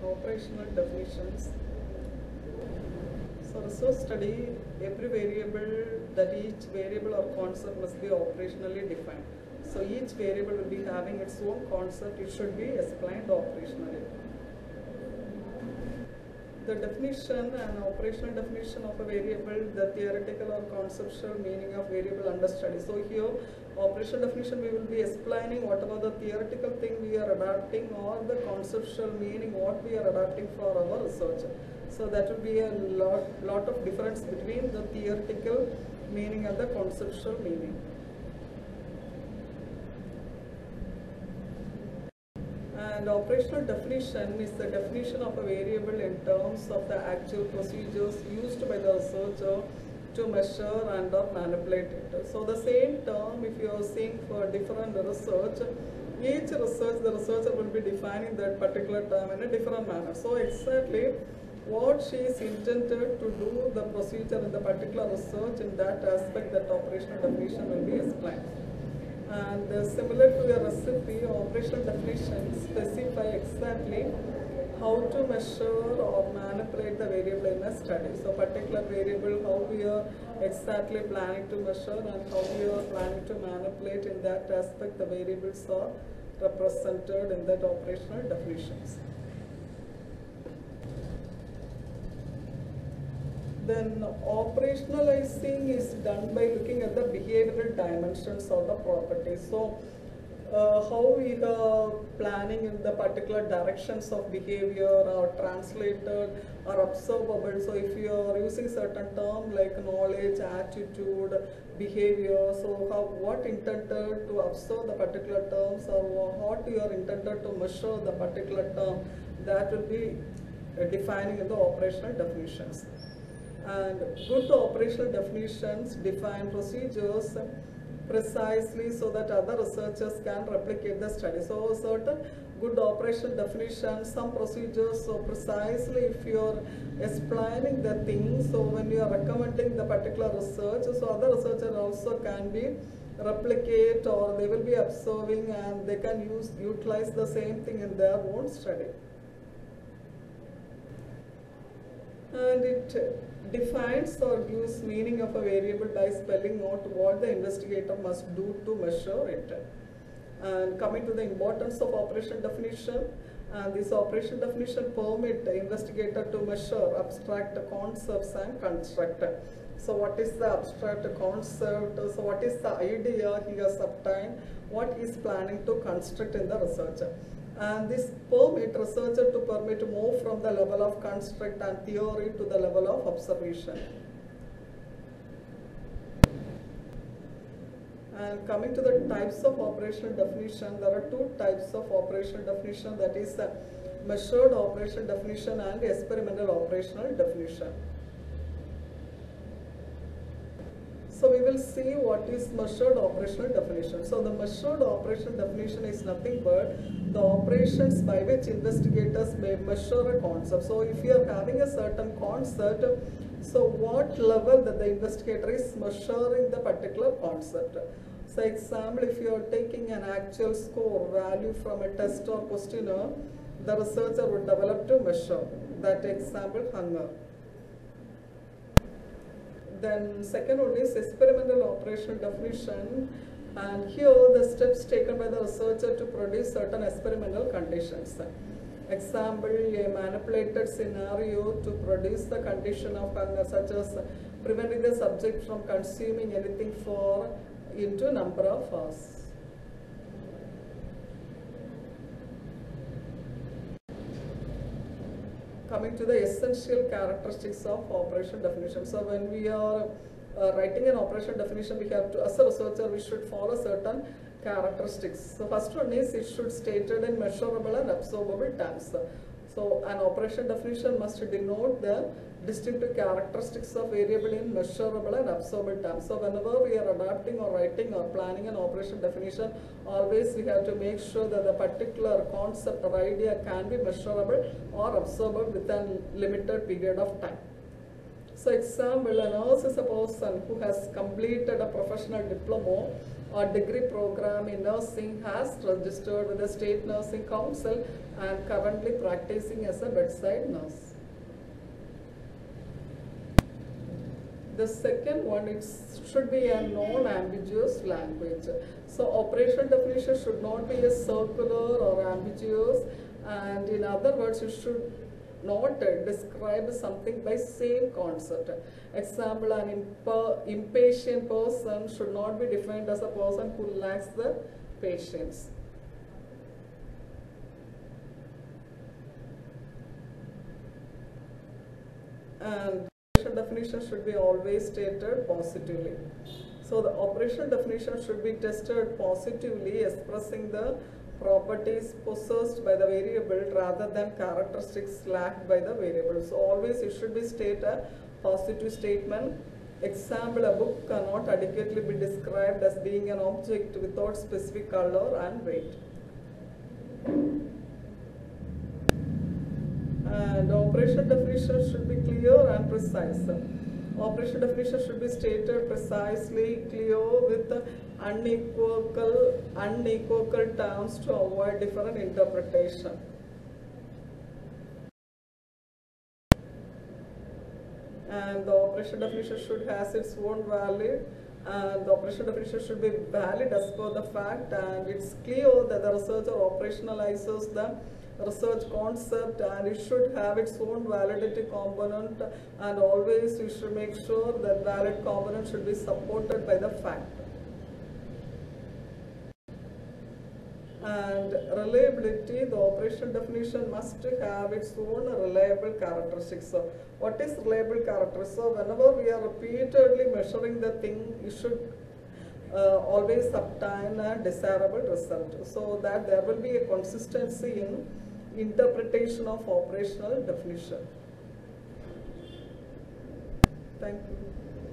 Operational definitions. So research study, every variable, that each variable or concept must be operationally defined. So each variable will be having its own concept, it should be explained operationally. The definition and operational definition of a variable, the theoretical or conceptual meaning of variable under study. So here, operational definition, we will be explaining whatever the theoretical thing we are adapting or the conceptual meaning what we are adapting for our research. So that will be a lot of difference between the theoretical meaning and the conceptual meaning. And operational definition is the definition of a variable in terms of the actual procedures used by the researcher to measure and or manipulate it. So the same term, if you are seeing for different research, each research, the researcher will be defining that particular term in a different manner. So exactly what she is intended to do, the procedure in the particular research, in that aspect, that operational definition will be explained. And similar to a recipe, operational definitions specify exactly how to measure or manipulate the variable in a study. So particular variable, how we are exactly planning to measure and how we are planning to manipulate, in that aspect the variables are represented in that operational definitions. Then operationalizing is done by looking at the behavioral dimensions of the properties. So how we are planning in the particular directions of behavior are translated or observable. So if you are using certain term like knowledge, attitude, behavior, so what intended to observe the particular terms or what you are intended to measure the particular term, that will be defining in the operational definitions. And good operational definitions define procedures precisely so that other researchers can replicate the study. So certain good operational definitions, some procedures, so precisely if you are explaining the thing, so when you are recommending the particular research, so other researchers also can be replicate or they will be observing and they can utilize the same thing in their own study. And it defines or gives meaning of a variable by spelling out what the investigator must do to measure it. And coming to the importance of operational definition, and this operational definition permit the investigator to measure abstract concepts and construct. So what is the abstract concept? So what is the idea he has obtained? What he is planning to construct in the research? And this permit researcher to permit to move from the level of construct and theory to the level of observation. And coming to the types of operational definition, there are two types of operational definition, that is measured operational definition and experimental operational definition. So we will see what is measured operational definition. So the measured operational definition is nothing but the operations by which investigators may measure a concept. So if you are having a certain concept, so what level that the investigator is measuring the particular concept. So example, if you are taking an actual score value from a test or questionnaire, the researcher would develop to measure that example hunger. Then second one is experimental operational definition, and here the steps taken by the researcher to produce certain experimental conditions. Example, a manipulated scenario to produce the condition of hunger, such as preventing the subject from consuming anything for into number of hours. Coming to the essential characteristics of operational definition. So when we are writing an operational definition, we have to, as a researcher, we should follow certain characteristics. So first one is it should stated in measurable and observable terms. So an operational definition must denote the distinctive characteristics of variable in measurable and observable terms. So whenever we are adapting or writing or planning an operational definition, always we have to make sure that the particular concept or idea can be measurable or observable within a limited period of time. So example, a nurse is a person who has completed a professional diploma or degree program in nursing, has registered with the State Nursing Council and currently practicing as a bedside nurse. The second one, it should be a non-ambiguous language. So operational definition should not be a circular or ambiguous, and in other words, it should not describe something by same concept. Example, an impatient person should not be defined as a person who lacks the patience. And definition should be always stated positively. So the operational definition should be tested positively, expressing the properties possessed by the variable rather than characteristics lacked by the variable. So always it should be state a positive statement. Example, a book cannot adequately be described as being an object without specific color and weight. And operational definition should be clear and precise. Operational definition should be stated precisely, clear, with unequivocal terms to avoid different interpretation. And the operational definition should have its own value, and the operational definition should be valid as per the fact, and it's clear that the researcher operationalizes the research concept, and it should have its own validity component, and always you should make sure that valid component should be supported by the fact. And reliability, the operational definition must have its own reliable characteristics. So what is reliable characteristics? So whenever we are repeatedly measuring the thing, you should always obtain a desirable result, so that there will be a consistency in interpretation of operational definition. Thank you.